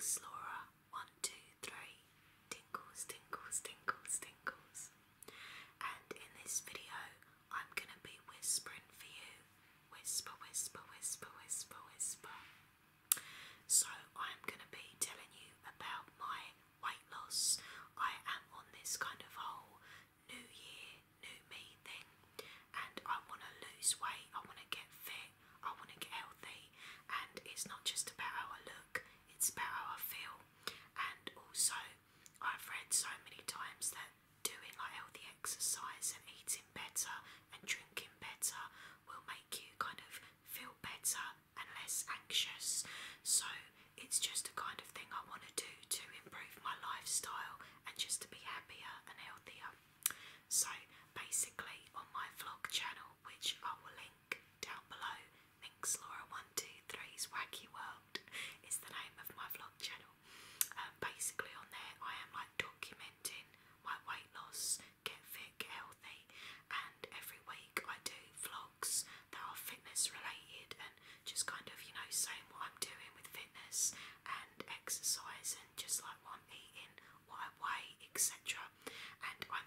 Thanks, Laura. 1, 2, 3. Tinkles, tinkles, tinkles, tinkles. And in this video, I'm gonna be whispering for you. Whisper, whisper, whisper, whisper, whisper. So I'm gonna be telling you about my weight loss. I am on this kind of whole new year, new me thing, and I want to lose weight, I want to get fit, I want to get healthy, and it's not just about how I look, it's about how I feel. And also, I've read so many times that doing like healthy exercise and eating better and drinking better will make you kind of feel better and less anxious. So it's just a kind of thing I want to do to improve my lifestyle and just to be happier and healthier. So basically on my vlog channel, which I will link down below, Minx Laura 123's Wacky World is the name of my vlog channel. Basically on there I am like documenting my weight loss, get fit, get healthy, and every week I do vlogs that are fitness related and just kind of, you know, saying what I'm doing with fitness and exercise and just like what I'm eating, what I weigh, etc. And I'm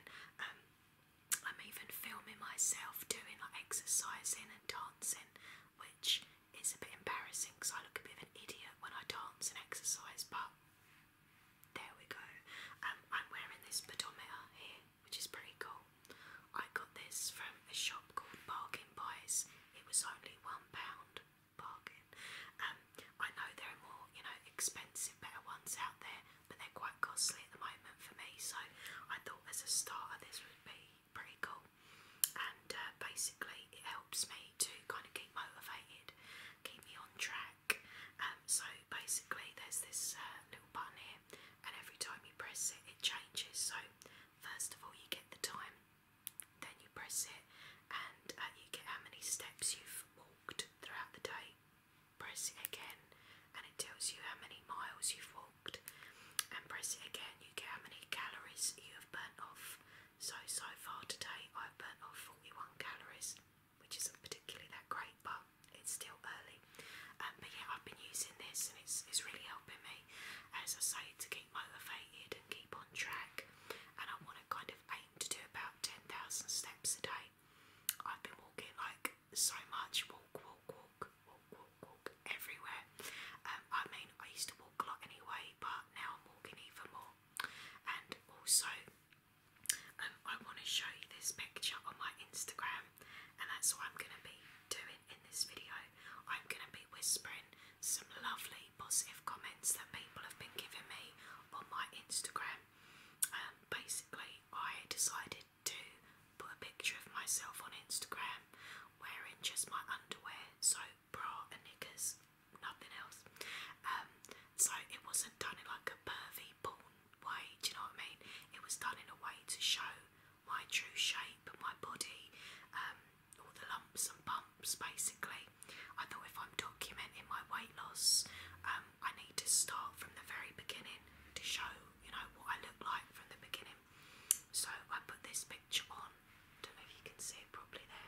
even filming myself doing like exercising and dancing, which is a bit embarrassing because I look a bit of an idiot when I dance and exercise, but there we go. I'm wearing this pedometer here, which is pretty cool. I got this from a shop called Bargain Buys. It was only £1, bargain. I know there are more, you know, expensive, better ones out there, but they're quite costly at the moment for me, so I thought as a starter this would be pretty cool. And basically it helps me to kind of keep motivated, keep me on track. So basically there's this little button here, and every time you press it, it changes. So first of all you get the time, then you press it, and you get how many steps you've walked throughout the day. Press it again, and it tells you how many miles you've walked, and press it again, you get how many calories you have burnt off. So far today I've burnt off 41 calories, which isn't particularly that great, but it's still early. But yeah, I've been using this and it's really helping me, as I say, to keep motivated and keep on track. And I want to kind of aim to do about 10,000 steps a day. I've been walking like so much, walk everywhere. I mean, I used to walk a lot anyway, but now I'm walking even more. And also, I want to show you this picture on my Instagram, and that's what I'm going to be doing in this video. I'm going to be whispering some lovely positive comments that people have been giving me on my Instagram. Basically, I decided to put a picture of myself on Instagram wearing just my underwear, so bra and knickers, nothing else. So it wasn't done in like a pervy porn way, do you know what I mean? It was done in a way to show my true shape, my body, all the lumps and bumps basically. I thought if I'm documenting my weight loss, I need to start from the very beginning to show, you know, what I look like from the beginning. So I put this picture on, don't know if you can see it properly there.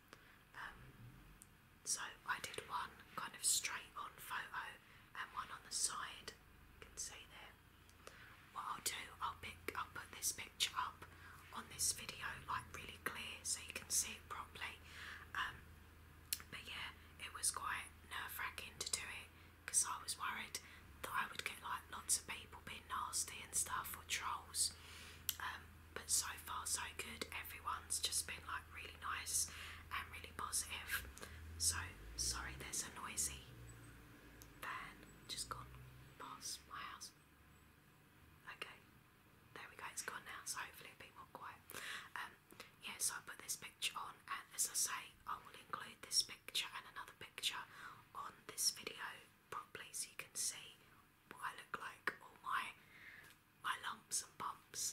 So I did one kind of straight on photo and one on the side, you can see there. What I'll do, I'll put this picture up on this video like really clear so you can see it properly. But yeah, it was quite nerve-wracking to do it because I was worried that I would get like lots of people being nasty and stuff, or trolls. But so far so good. Everyone's just been like really nice and really positive. So sorry, there's a noisy van just gone past my house. Okay, there we go, it's gone now, so hopefully it'll be more quiet. Yeah, so I put this picture on, and as I say, I will include this picture and another picture on this video properly so you can see what I look like, all my lumps and bumps.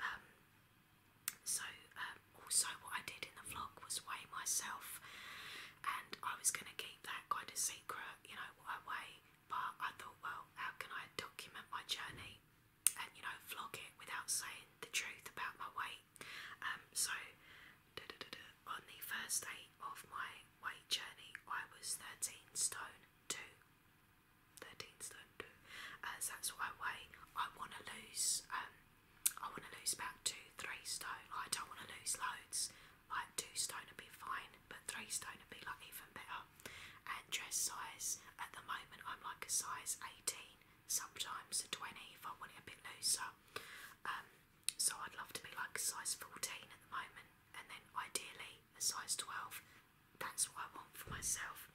Also what I did in the vlog was weigh myself, and I was going to keep that kind of secret, you know, what I weigh, but I thought, well, how can I document my journey and, you know, vlog it without saying the truth about my weight? So on the first day of my weight journey I was 13 stone 2. because that's what I weigh. I want to lose. I want to lose about 2-3 stone. I don't want to lose loads. Like 2 stone would be fine, but 3 stone would be like even better. And dress size, at the moment I'm like a size 18, sometimes a 20 if I want it a bit looser. So I'd love to be like a size 14 at the moment, and then ideally a size 12. That's what I want for myself.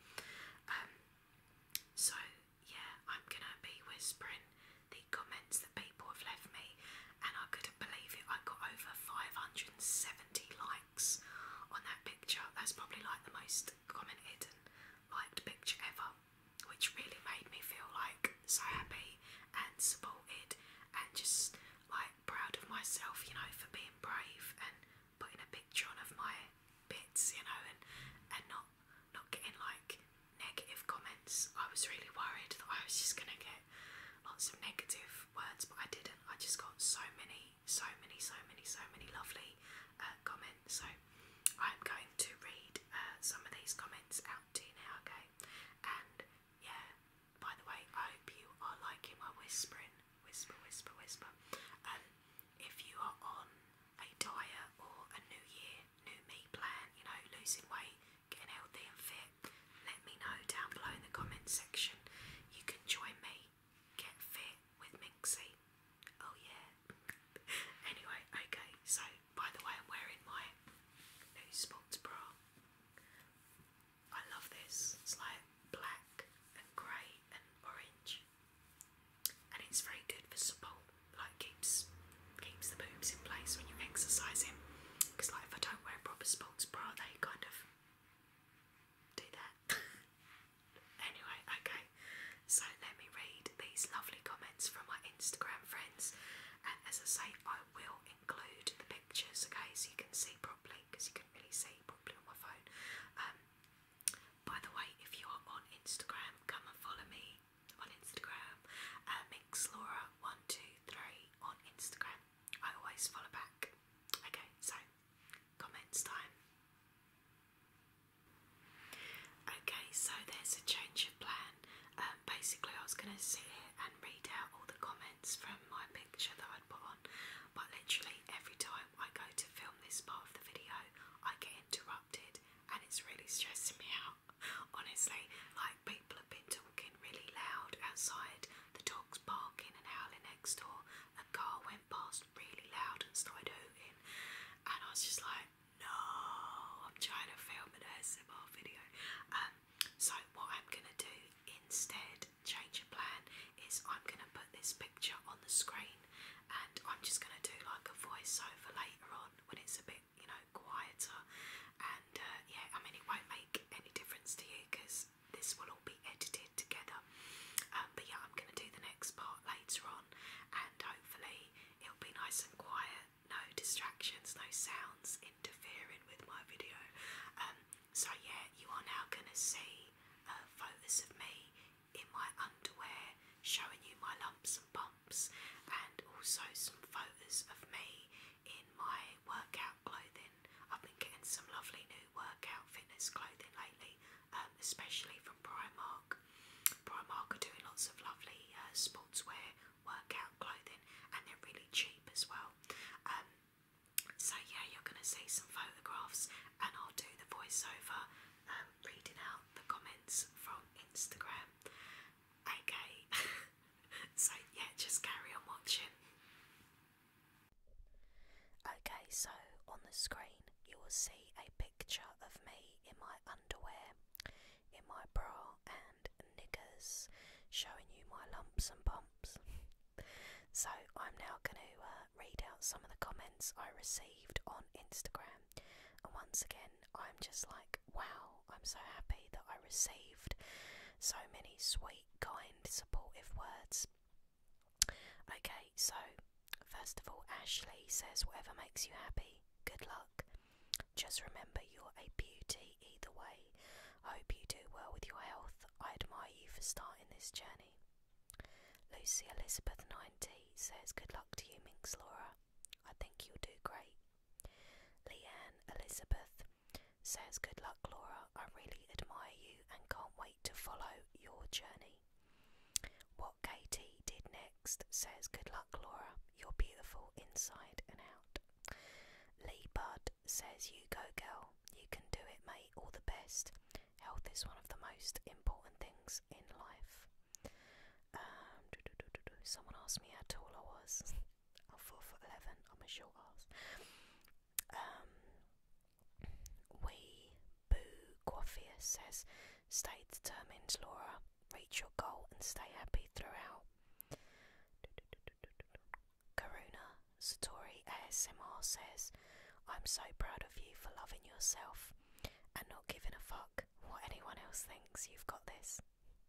So yeah, I'm gonna be whispering the comments that people have left me, and I couldn't believe it. I got over 570 likes on that picture. That's probably like the most commented and liked picture ever, which really made me feel like so happy and supported and just like proud of myself, you know, for being brave and putting a picture on of my bits, you know, and not getting like negative comments. I was really worried that I was just gonna get lots of negative words, but I didn't. I just got so many lovely comments. So I'm going to read some of these comments out to you now, okay? And yeah, by the way, I hope you are liking my whispering, whisper. If you are on a diet or a new year, new me plan, you know, losing weight, getting healthy and fit, let me know down below in the comments section. You can join me, get fit with Minxie. Oh yeah. Anyway, okay, so by the way, I'm wearing my new sports bra. I love this. It's like black and grey and orange, and it's very good for support. Like keeps the boobs in place when you're exercising. Because like if I don't wear a proper sports bra, they kind of do that. Anyway, okay. So let me read these lovely comments from my Instagram friends, and as I say, I will include the pictures, okay, so you can see properly, because you couldn't really see properly on my phone. By the way, if you are on Instagram, come and follow me on Instagram, MinxLaura123 on Instagram. I always follow back. Okay, so comments time. Okay, so there's a change of plan. Basically, I was going to sit here and read out all the comments from my picture that I'd put on, but literally every time I go to film this part of the video, I get interrupted, and it's really stressing me out. Honestly, like people have been talking really loud outside, the dog's barking and howling next door, a car went past really loud and started hooting, and I was just like, no, I'm trying to film an ASMR video. So what I'm gonna do instead, change of plan, is I'm gonna put this picture on the screen, and I'm just gonna do like a voiceover later on when it's a bit, you know, quieter. And yeah, I mean, it won't make any difference to you because this will all be edited together. But yeah, I'm gonna do the next part later on, and hopefully it'll be nice and quiet, no distractions, no sounds interfering with my video. So yeah, you are now gonna see photos of me in my underwear, showing you my lumps and bumps, and also some photos of me in my workout clothing. I've been getting some lovely new workout fitness clothing lately, especially from Primark. Primark are doing lots of lovely sportswear workout clothing, and they're really cheap as well. So yeah, you're going to see some photographs, and I'll do the voiceover reading out the comments from Instagram. Okay, so yeah, just carry on watching. Okay, so on the screen you will see a picture of me in my underwear, in my bra and knickers, showing you my lumps and bumps. So I'm now going to read out some of the comments I received on Instagram, and once again I'm just like, wow, I'm so happy that I received so many sweet, kind, supportive words. Okay, so first of all, Ashley says, whatever makes you happy, good luck. Just remember you're a beauty either way. I hope you do well with your health. I admire you for starting this journey. Lucy Elizabeth 90 says, good luck to you, Minx Laura. I think you'll do great. Leanne Elizabeth says, good luck, Laura. I really admire you and can't wait to follow your journey. What Katie did next next says, good luck, Laura. You're beautiful inside and out. Lee Budd says, you go, girl. You can do it, mate. All the best. Health is one of the most important things in life. Someone asked me how tall I was. I'm 4'11". I'm a short ass. Wee Boo Coiffier says, stay determined, Laura. Reach your goal and stay happy throughout. Karuna Satori ASMR says, I'm so proud of you for loving yourself and not giving a fuck what anyone else thinks. You've got this.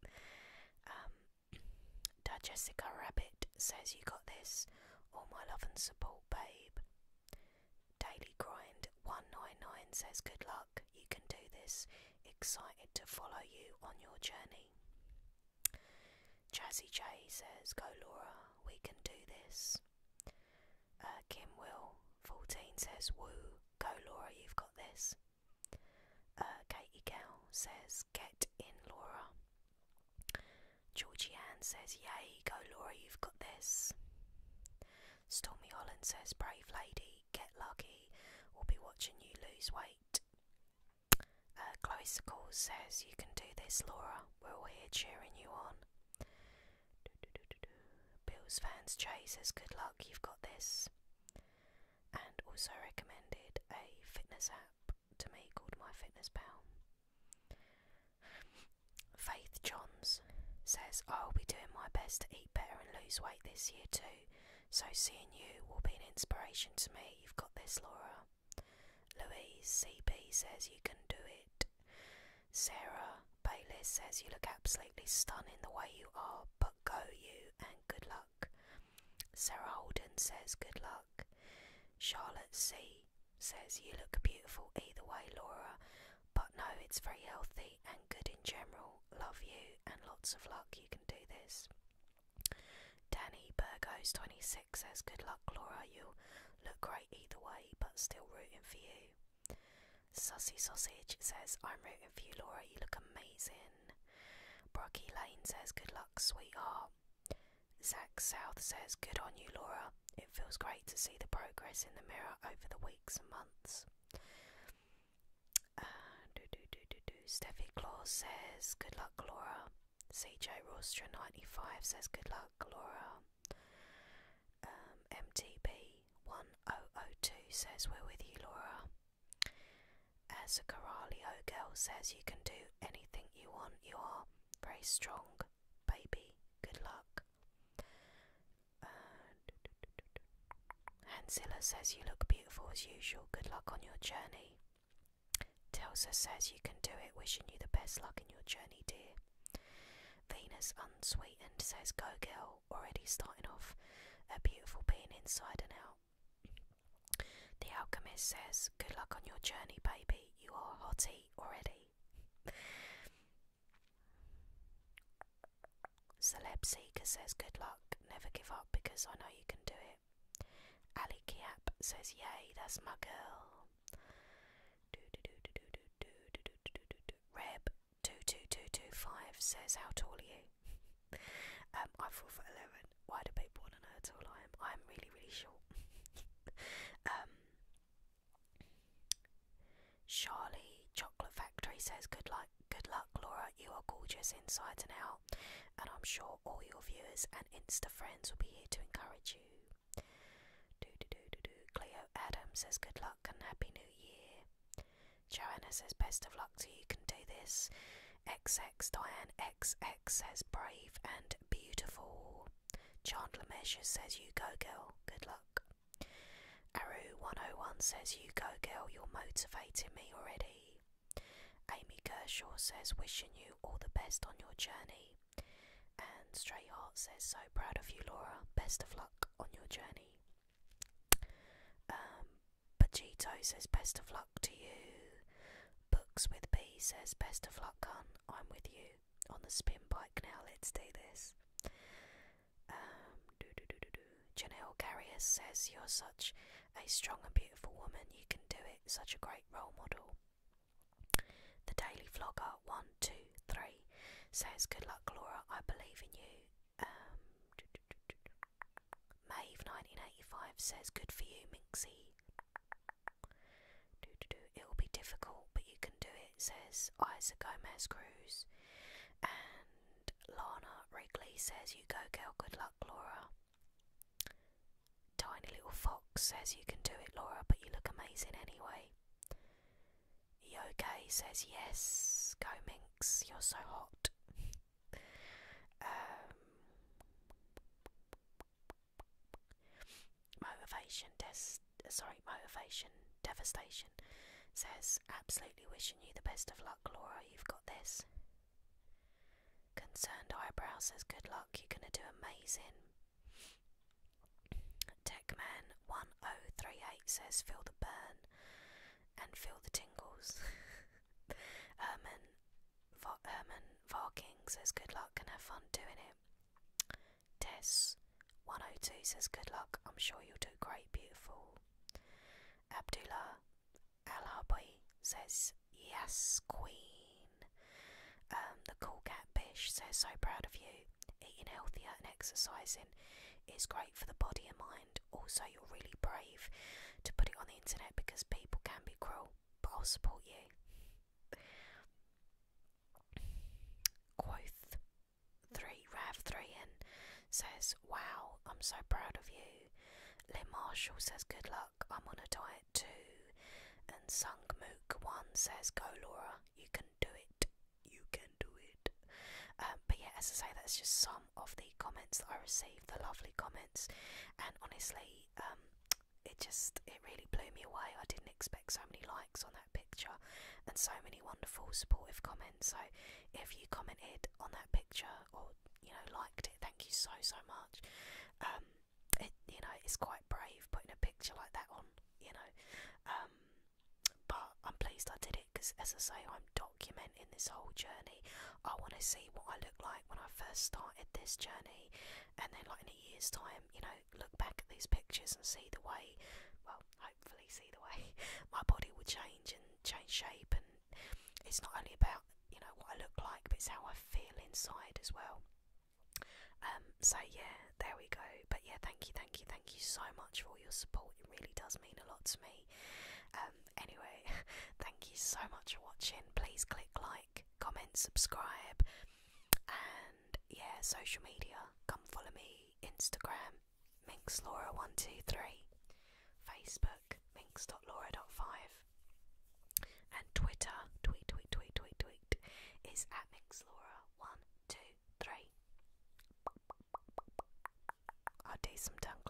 Jessica Rabbit says, you got this. All my love and support, babe. Daily Grind 199 says, good luck. You can do this. Excited to follow you on your journey. Jazzy J says, go Laura, we can do this. Kim Will 14 says, woo, go Laura, you've got this. Katie Gal says, get in Laura. Georgie Ann says, yay, go Laura, you've got this. Stormy Holland says, brave lady, get lucky, we'll be watching you lose weight. Chloe Sickles says, you can do this Laura, we're all here cheering you on. Bills Fans Jay says, good luck, you've got this. And also recommended a fitness app to me called MyFitnessPal. Faith Johns says, I'll be doing my best to eat better and lose weight this year too, so seeing you will be an inspiration to me. You've got this, Laura. Louise CB says, you can do it. Sarah Bayliss says, you look absolutely stunning the way you are, but go you and good luck. Sarah Holden says, good luck. Charlotte C says, you look beautiful either way, Laura, but no, it's very healthy and good in general. Love you and lots of luck, you can do this. Danny Burgos 26 says, good luck, Laura, you'll look great either way, but still rooting for you. Sussy Sausage says, I'm rooting for you, Laura, you look amazing. Brocky Lane says, good luck, sweetheart. Zach South says, good on you, Laura. It feels great to see the progress in the mirror over the weeks and months. Steffi Claus says, good luck, Laura. CJ Rostra 95 says, good luck, Laura. MTB 1002 says, we're with you, Laura. As a Corralio girl says, you can do anything you want. You are very strong, baby. Good luck. Hansilla says, you look beautiful as usual. Good luck on your journey. Telsa says, you can do it. Wishing you the best luck in your journey, dear. Venus Unsweetened says, go girl. Already starting off a beautiful being inside and out. The Alchemist says, good luck on your journey, baby. You are hottie already. Celeb Seeker says, good luck. Never give up because I know you can do it. Ali Kiap says, yay, that's my girl. Reb 22225 says, how tall are you? I'm 4'11". Why do people want to know how tall I am? I'm really, really short. Charlie Chocolate Factory says, good luck, Laura. You are gorgeous inside and out, and I'm sure all your viewers and Insta friends will be here to encourage you. Cleo Adams says, good luck and happy new year. Joanna says, best of luck to you, can do this. XX Diane XX says, brave and beautiful. Chandler Measures says, you go girl, good luck. Aru 101 says, you go girl, you're motivating me already. Amy Kershaw says, wishing you all the best on your journey. And Stray Heart says, so proud of you, Laura, best of luck on your journey. Bajito says, best of luck to you. Books with B says, best of luck, hun, I'm with you on the spin bike now, let's do this. Janelle Carrier says, you're such a strong and beautiful woman, you can do it, such a great role model. The Daily Vlogger 123 says, good luck, Laura, I believe in you. 25 says, good for you, Minxie. It will be difficult, but you can do it, says Isa Gomez Cruz. And Lana Wrigley says, you go girl, good luck, Laura. Tiny Little Fox says, you can do it, Laura, but you look amazing anyway. Yoke says, yes, go Minx, you're so hot. Motivation Devastation says, absolutely wishing you the best of luck, Laura, you've got this. Concerned Eyebrow says, good luck, you're gonna do amazing. Techman 1038 says, feel the burn and feel the tingles. Herman Varking says, good luck and have fun doing it. Tess 102 says, good luck, I'm sure you'll do great, beautiful. Abdullah Al-Habi says, yes, queen. The Cool Cat Bish says, so proud of you. Eating healthier and exercising is great for the body and mind. Also, you're really brave to put it on the internet because people can be cruel, but I'll support you. Quoth 3Rav3N says, wow, I'm so proud of you. Lynn Marshall says, good luck, I'm on a diet too. And Sungmook1 says, go Laura, you can do it. You can do it. But yeah, as I say, that's just some of the comments that I received, the lovely comments. And honestly, it really blew me away. I didn't expect so many likes on that picture and so many wonderful supportive comments. So if you commented on that picture or, liked it, thank you so much. It's quite brave putting a picture like that on, but I'm pleased I did it because, as I say, I'm documenting this whole journey. I want to see what I look like when I first started this journey, and then like in a year's time, look back at these pictures and see the way, well, hopefully see the way my body will change and change shape. And it's not only about what I look like, but it's how I feel inside as well. So yeah, there we go. But yeah, thank you so much for all your support. It really does mean a lot to me. Anyway, thank you so much for watching. Please click like, comment, subscribe, and yeah, social media. Come follow me. Instagram, MinxLaura123. Facebook, minx.laura.5. And Twitter, tweet, is at MinxLaura123. I'll do some tongue